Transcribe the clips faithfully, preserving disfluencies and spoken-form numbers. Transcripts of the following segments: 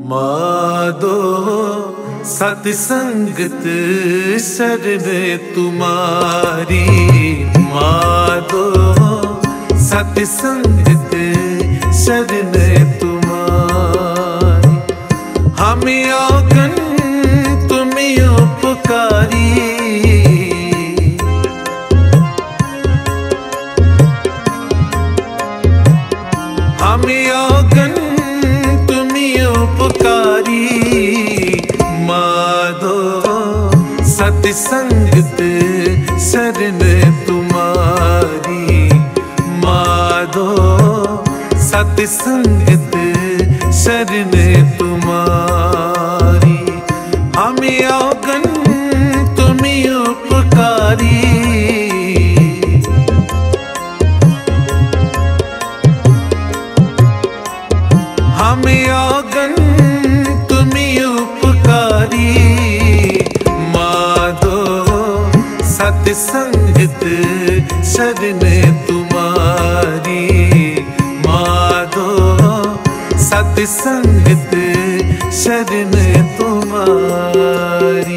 मादो सत्संगत शरण तुम्हारी, मादो सत्संगत शरण तुम्हारी। हम आगन तुम उपकारी, हम आगन तुम उपकारी। माधो सत्संगत शरण तुम्हारी, माधो सत्संगत शरण तुम्हारी। हम आगन तुम उपकारी, हम आगन तुम उपकारी। माधो सत्संगत शरण तुम्हारी, माधो सत्संगत शरण तुम्हारी।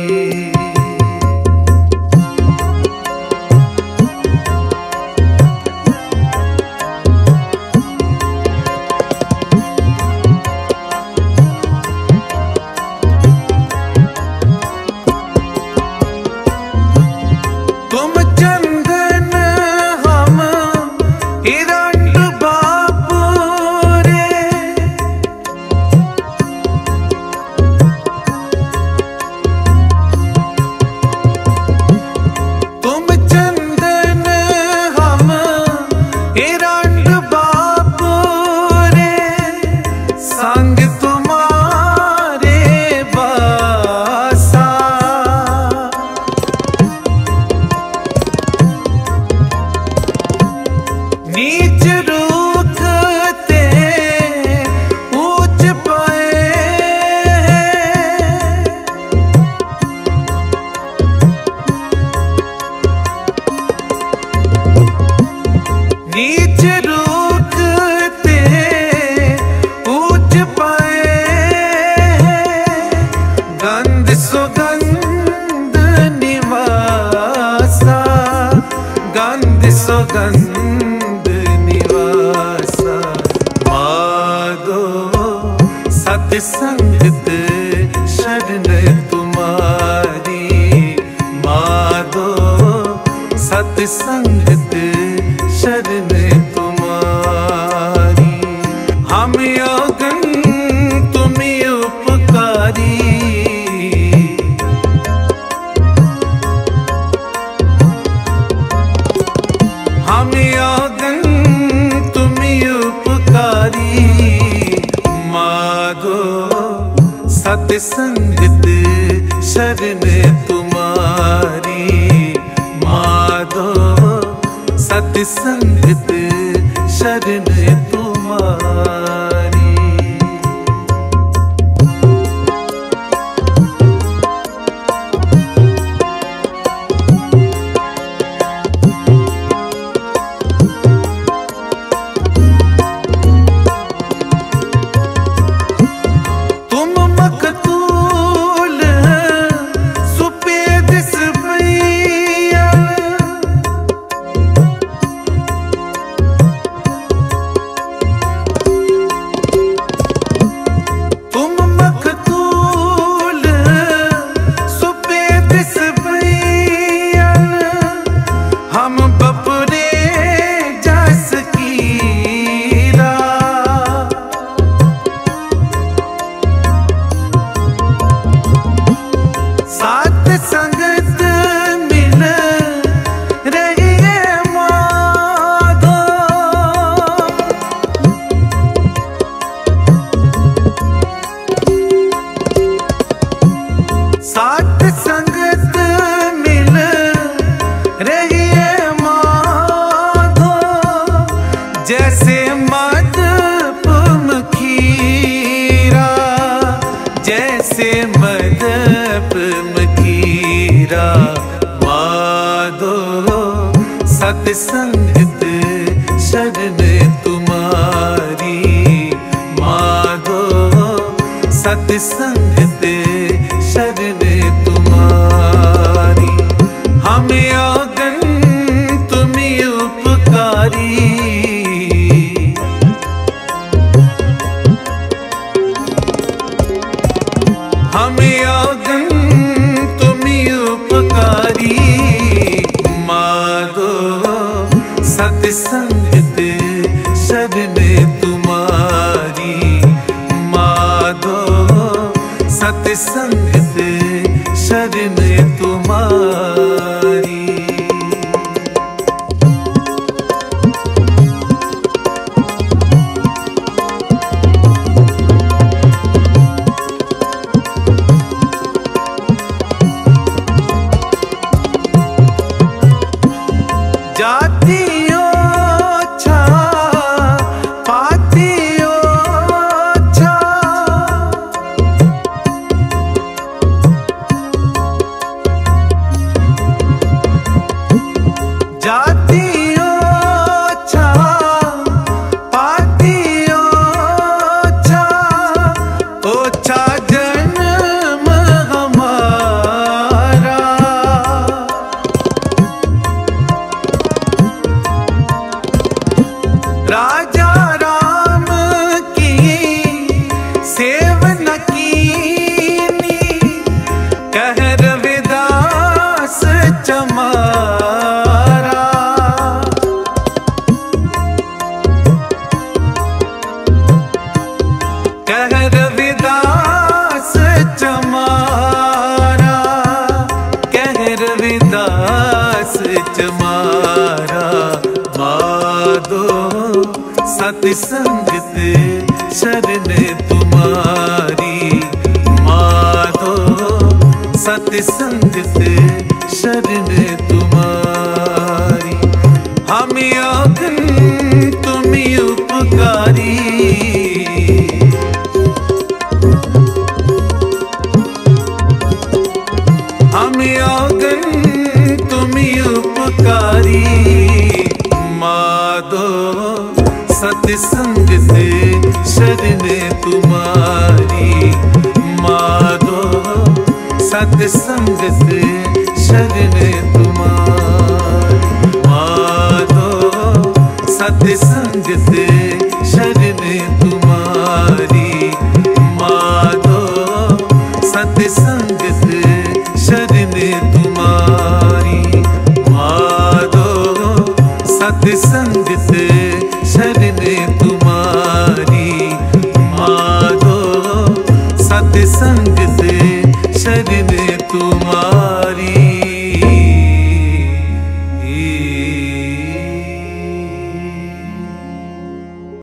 तुम चंदन हम हिरण्य बाबू रे, तुम चंदन हम हिरण्य बाबू रे। संग तुम्हारे बासा, नीच रूखते ऊंच पाए, नीच रूखते ऊंच पाए। गंध सुगंध निवासा, गंध सुगंध निवासा। माधो सत्संगत शरण तुम्हारी, माधो सत्संगत शरण तुम्हारी। हम आगन तुम उपकारी, हम आगन तुम उपकारी। माधो सत्संगत शरण तुम्हारी, माधो सत्संगत शरण तुम्हारी। तुम मकतूल सुपेद सबैया, तुम मकतूल सुपेद सबैया। हम बपरे जस कीरा, साथ संगत मिल रही है माधो। साथ संगत मिल रही है माधो। जैसे मदप मखीरा, जैसे मदप मखीरा। माधो सत्संगत शरण तुम्हारी, माधो सत्संग ते शरणे तुम्हारी। हमें आगन तुम्ही उपकारी, हमें आगन तुम्ही उपकारी। माधो सत्संग ते शरणे तुम्हारी। माधो सत्संग ते शरणे तुम्हारी। जातियों छा पातियों छा, जातियों छा पातियों छा, ओछा जन्म हमारा। राजा राम की सेवन कीनी, कह रविदास चमारा। कह रविदास चमारा, कह रविदास चमारा। माधो सत्संग ते शरणे तुम्हारी। माधो सत्संग ते शरणे तुम्हारी। हमें आगन तुम्ही उपकारी, हमें आगन तुम्ही उपकारी। माधो सत्संग ते शरणे तुम्हारी। माधो सत्संग ते शरणे तुम्हारी। माधो सत्संग ते शरणे तुम्हारी। माधो सत्संग ते शरणे तुम्हारी। माधो सत्संग ते शरणे तुम्हारी। माधो सत्संग ते